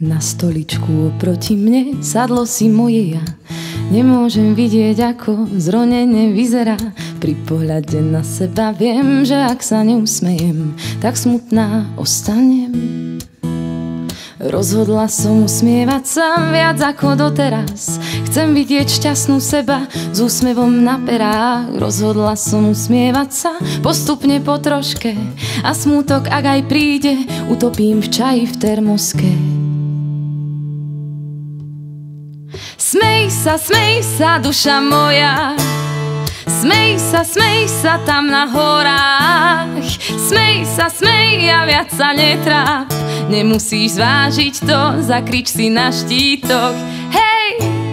Na stoličku oproti mne sadlo si moje ja. Nemôžem vidieť, ako zronene vyzerá. Pri pohľade na seba viem, že ak sa neusmejem, tak smutná ostanem. Rozhodla som usmievať sa viac ako doteraz. Chcem vidieť šťastnú seba s úsmevom na perách. Rozhodla som usmievať sa postupne po troške. A smútok, ak aj príde, utopím v čaji v termoske. Smej sa, duša moja. Smej sa tam na horách. Smej sa, a viac sa netráp. Nemusíš zvážiť to, zakrič si na štítoch. Hej!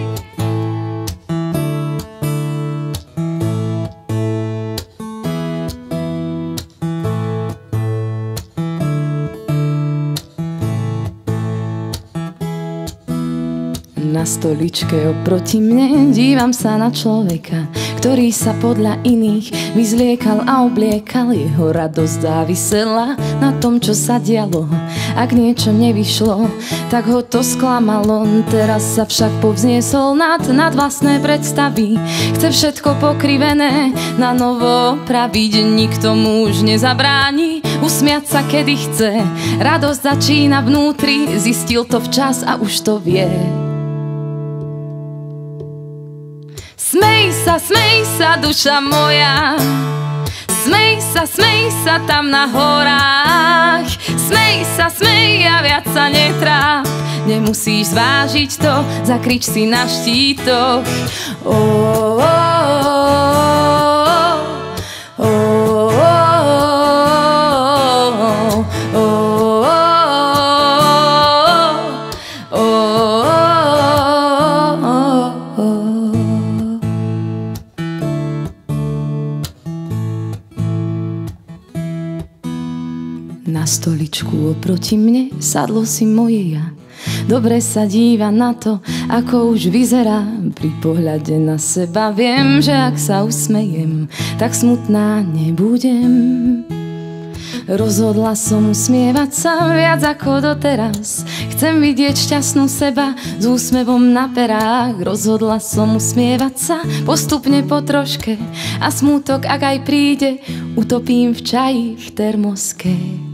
Na stoličke oproti mne dívam sa na človeka, ktorý sa podľa iných vyzliekal a obliekal. Jeho radosť závisela na tom, čo sa dialo. Ak niečo nevyšlo, tak ho to sklamalo. Teraz sa však povzniesol nad vlastné predstavy. Chce všetko pokrivené na novo opraviť. Nikto mu už nezabráni usmiať sa, kedy chce. Radosť začína vnútri, zistil to včas a už to vie. Smej sa, duša moja. Smej sa tam na horách. Smej sa, a viac sa netráp. Nemusíš zvážiť to, zakrič si na štítoch. Na stoličku oproti mne sadlo si moje ja. Dobre sa díva na to, ako už vyzerá. Pri pohľade na seba viem, že ak sa usmejem, tak smutná nebudem. Rozhodla som usmievať sa viac ako doteraz. Chcem vidieť šťastnú seba s úsmevom na perách. Rozhodla som usmievať sa postupne po troške. A smútok, ak aj príde, utopím v čaji v termoske.